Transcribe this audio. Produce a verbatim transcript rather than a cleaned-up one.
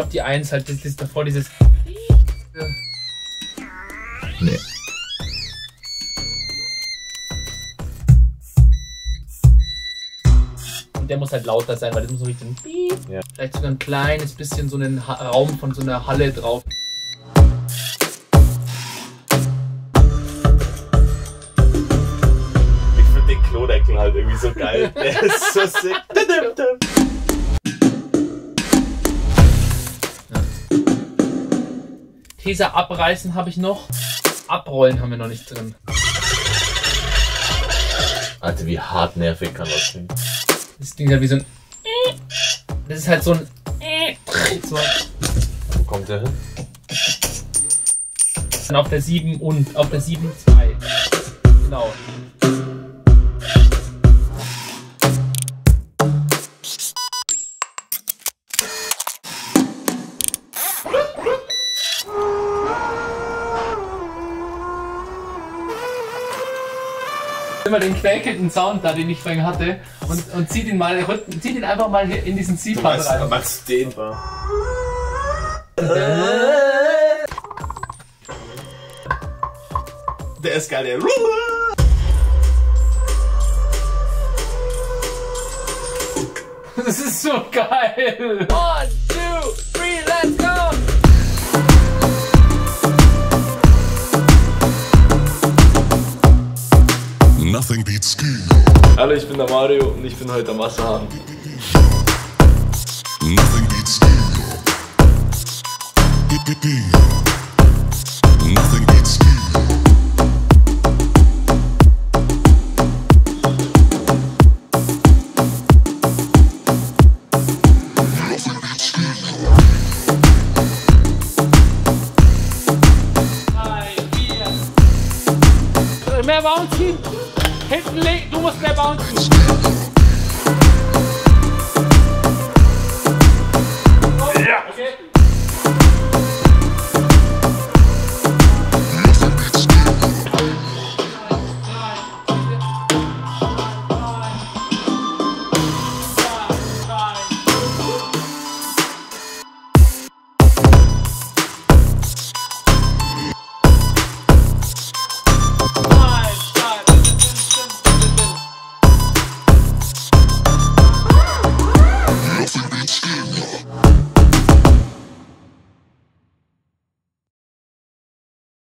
auf die Eins halt, das, das davor dieses... Nee. Und der muss halt lauter sein, weil das muss so richtig... Ja. Vielleicht sogar ein kleines bisschen so einen ha Raum von so einer Halle drauf. Ich finde den Klodeckel halt irgendwie so geil. Der ist so sick. Tesa abreißen habe ich noch. Abrollen haben wir noch nicht drin. Alter, wie hartnervig kann das klingen. Das klingt halt wie so ein... Das ist halt so ein... So. Wo kommt der hin? Dann auf der sieben und auf der sieben zwei. Genau. Immer den quäkenden Sound da, den ich vorhin hatte, und, und zieht ihn mal Rücken, zieht ihn einfach mal hier in diesen C-Part rein. Was den war? Der ist geil, der. Das ist so geil! One, two, three, let's go! Nothing beats skiing. Hallo, ich bin der Mario und ich bin heute am Wasserhahn. Nothing beats skiing. Nothing beats skiing. Mehr bouncen! Hinten legen, du musst mehr bouncen!